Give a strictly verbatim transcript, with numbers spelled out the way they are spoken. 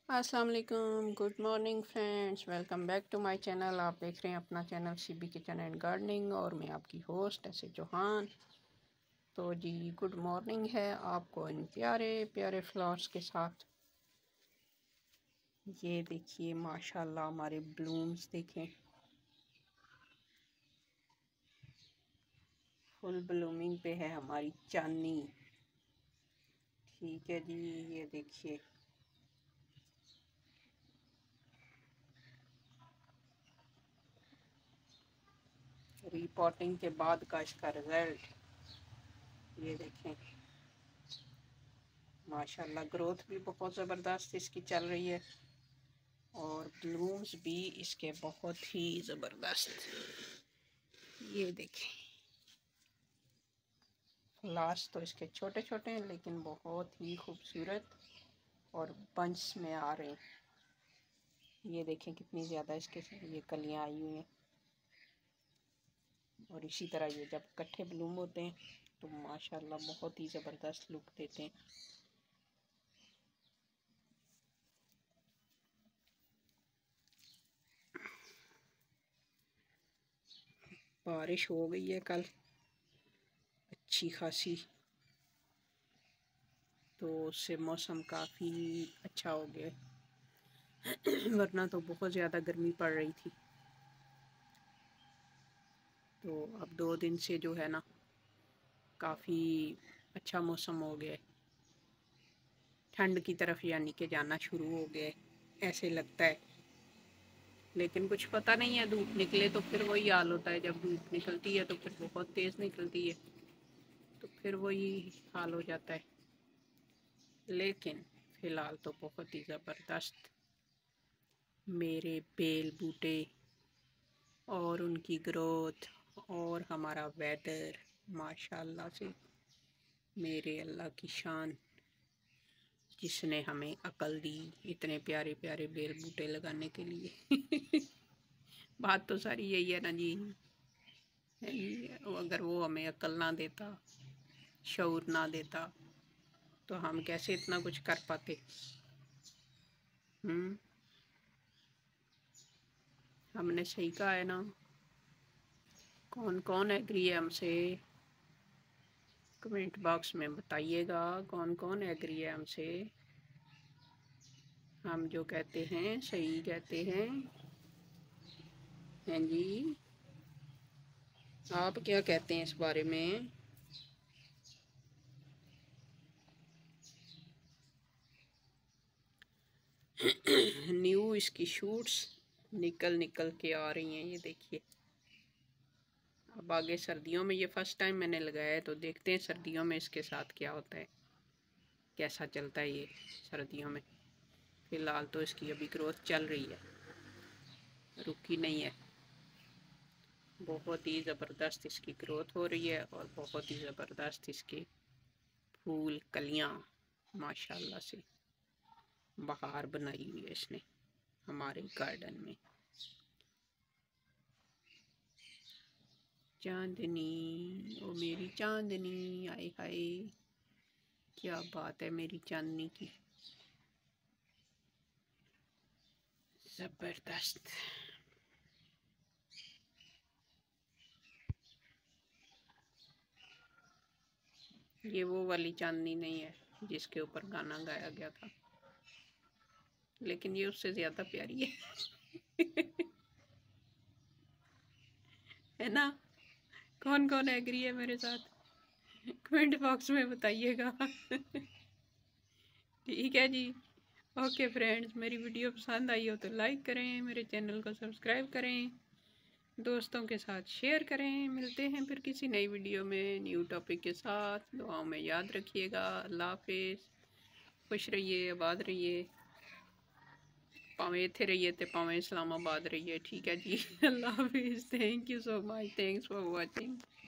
अस्सलाम वालेकुम, good morning friends, welcome back to my channel. आप देख रहे हैं अपना channel CB kitchen and gardening और मैं आपकी होस्ट ऐसे चौहान। तो जी गुड मॉर्निंग है आपको इन प्यारे प्यारे फ्लावर्स के साथ। ये देखिए माशाल्लाह हमारे ब्लूम्स देखें, फुल ब्लूमिंग पे है हमारी चांदनी। ठीक है जी, ये देखिए रीपॉटिंग के बाद का इसका रिजल्ट ये देखें। माशाल्लाह ग्रोथ भी बहुत ज़बरदस्त इसकी चल रही है और ब्लूम्स भी इसके बहुत ही ज़बरदस्त। ये देखें फ्लावर्स तो इसके छोटे छोटे हैं लेकिन बहुत ही खूबसूरत और बंच में आ रहे हैं। ये देखें कितनी ज़्यादा इसके ये कलियां आई हुई हैं और इसी तरह ये जब इकट्ठे ब्लूम होते हैं तो माशाल्लाह बहुत ही ज़बरदस्त लुक देते हैं। बारिश हो गई है कल अच्छी खासी, तो उससे मौसम काफ़ी अच्छा हो गया वरना तो बहुत ज़्यादा गर्मी पड़ रही थी। तो अब दो दिन से जो है ना काफ़ी अच्छा मौसम हो गया, ठंड की तरफ यानी कि जाना शुरू हो गया ऐसे लगता है। लेकिन कुछ पता नहीं है, धूप निकले तो फिर वही हाल होता है, जब धूप निकलती है तो फिर बहुत तेज़ निकलती है तो फिर वही हाल हो जाता है। लेकिन फ़िलहाल तो बहुत ही ज़बरदस्त मेरे बेल बूटे और उनकी ग्रोथ और हमारा वेदर माशाल्लाह से, मेरे अल्लाह की शान जिसने हमें अकल दी इतने प्यारे प्यारे बेल बूटे लगाने के लिए बात तो सारी यही है ना जी, अगर वो हमें अकल ना देता, शऊर ना देता तो हम कैसे इतना कुछ कर पाते। हम्म हमने सही कहा है ना। कौन कौन एग्री है हमसे, कमेंट बॉक्स में बताइएगा कौन कौन एग्री है हमसे। हम जो कहते हैं सही कहते हैं। हैं जी, आप क्या कहते हैं इस बारे में? न्यू इसकी शूट्स निकल निकल के आ रही हैं, ये देखिए। अब आगे सर्दियों में, ये फर्स्ट टाइम मैंने लगाया है तो देखते हैं सर्दियों में इसके साथ क्या होता है, कैसा चलता है ये सर्दियों में। फ़िलहाल तो इसकी अभी ग्रोथ चल रही है, रुकी नहीं है। बहुत ही ज़बरदस्त इसकी ग्रोथ हो रही है और बहुत ही ज़बरदस्त इसके फूल कलियां माशाल्लाह से बहार बनाई हुई है इसने हमारे गार्डन में। चांदनी, ओ मेरी चांदनी, आए हाय क्या बात है मेरी चांदनी की, जबरदस्त। ये वो वाली चांदनी नहीं है जिसके ऊपर गाना गाया गया था, लेकिन ये उससे ज्यादा प्यारी है है ना? कौन कौन एग्री है मेरे साथ, कमेंट बॉक्स में बताइएगा ठीक है जी। ओके फ्रेंड्स, मेरी वीडियो पसंद आई हो तो लाइक करें, मेरे चैनल को सब्सक्राइब करें, दोस्तों के साथ शेयर करें। मिलते हैं फिर किसी नई वीडियो में न्यू टॉपिक के साथ। दुआओं में याद रखिएगा। अल्लाह हाफिज़, खुश रहिए, आबाद रहिए, पावे इत्थे रहिए तो पावे इस्लामाबाद रहिए। ठीक है जी अल्लाह हाफिज़, thank you so much, thanks for watching.